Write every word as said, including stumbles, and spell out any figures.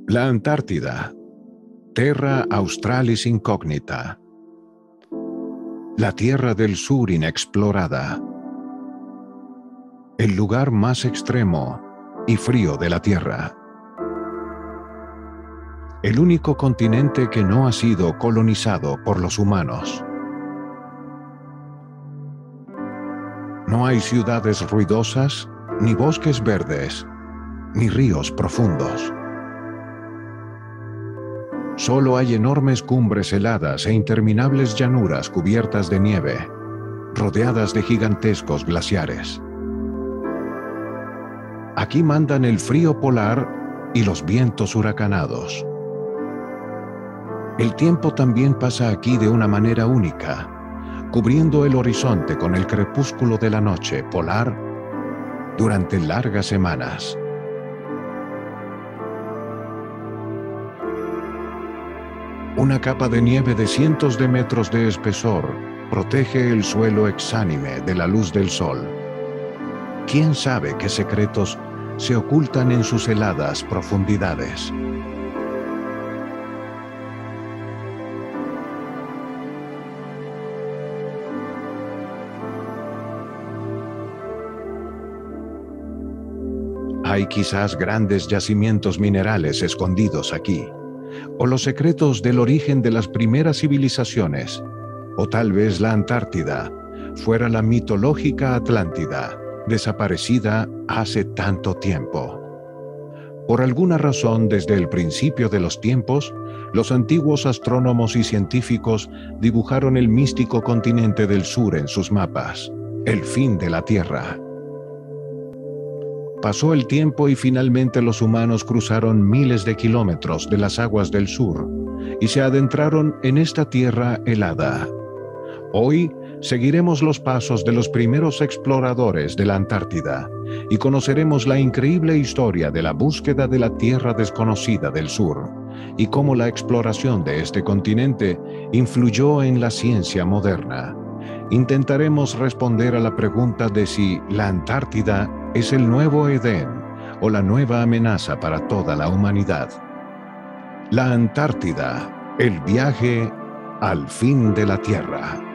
La Antártida, Terra Australis Incógnita. La Tierra del Sur inexplorada. El lugar más extremo y frío de la Tierra. El único continente que no ha sido colonizado por los humanos. No hay ciudades ruidosas, ni bosques verdes, ni ríos profundos. Solo hay enormes cumbres heladas e interminables llanuras cubiertas de nieve, rodeadas de gigantescos glaciares. Aquí mandan el frío polar y los vientos huracanados. El tiempo también pasa aquí de una manera única, cubriendo el horizonte con el crepúsculo de la noche polar durante largas semanas. Una capa de nieve de cientos de metros de espesor protege el suelo exánime de la luz del sol. ¿Quién sabe qué secretos se ocultan en sus heladas profundidades? Hay quizás grandes yacimientos minerales escondidos aquí, o los secretos del origen de las primeras civilizaciones, o tal vez la Antártida fuera la mitológica Atlántida, desaparecida hace tanto tiempo. Por alguna razón, desde el principio de los tiempos, los antiguos astrónomos y científicos dibujaron el místico continente del sur en sus mapas, el fin de la Tierra. Pasó el tiempo y finalmente los humanos cruzaron miles de kilómetros de las aguas del sur y se adentraron en esta tierra helada. Hoy seguiremos los pasos de los primeros exploradores de la Antártida y conoceremos la increíble historia de la búsqueda de la tierra desconocida del sur y cómo la exploración de este continente influyó en la ciencia moderna. Intentaremos responder a la pregunta de si la Antártida es el nuevo Edén o la nueva amenaza para toda la humanidad. La Antártida, el viaje al fin de la Tierra.